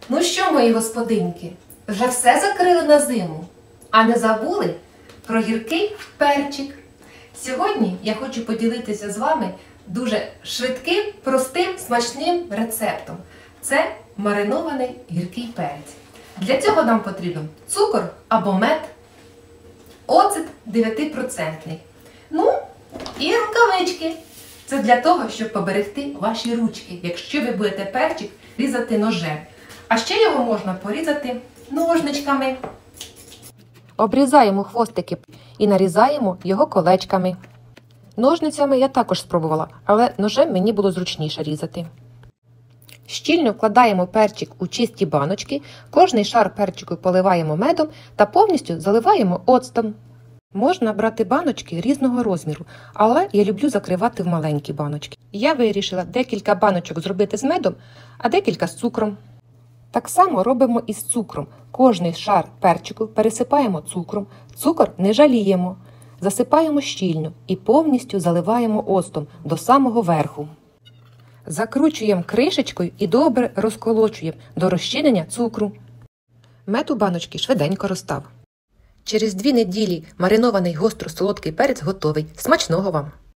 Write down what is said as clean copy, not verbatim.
Ну що, мої господинки, вже все закрили на зиму, а не забули про гіркий перчик. Сьогодні я хочу поділитися з вами дуже швидким, простим, смачним рецептом. Це маринований гіркий перець. Для цього нам потрібен цукор або мед, оцет 9%. Ну і рукавички. Це для того, щоб поберегти ваші ручки, якщо ви будете перчик різати ножем. А ще його можна порізати ножничками. Обрізаємо хвостики і нарізаємо його колечками. Ножницями я також спробувала, але ножем мені було зручніше різати. Щільно вкладаємо перчик у чисті баночки, кожний шар перчику поливаємо медом та повністю заливаємо оцтом. Можна брати баночки різного розміру, але я люблю закривати в маленькі баночки. Я вирішила декілька баночок зробити з медом, а декілька з цукром. Так само робимо і з цукром. Кожний шар перчику пересипаємо цукром, цукор не жаліємо. Засипаємо щільно і повністю заливаємо оцтом до самого верху. Закручуємо кришечкою і добре розколочуємо до розчинення цукру. Мед у баночки швиденько розстав. Через 2 неділі маринований гостро-солодкий перець готовий. Смачного вам!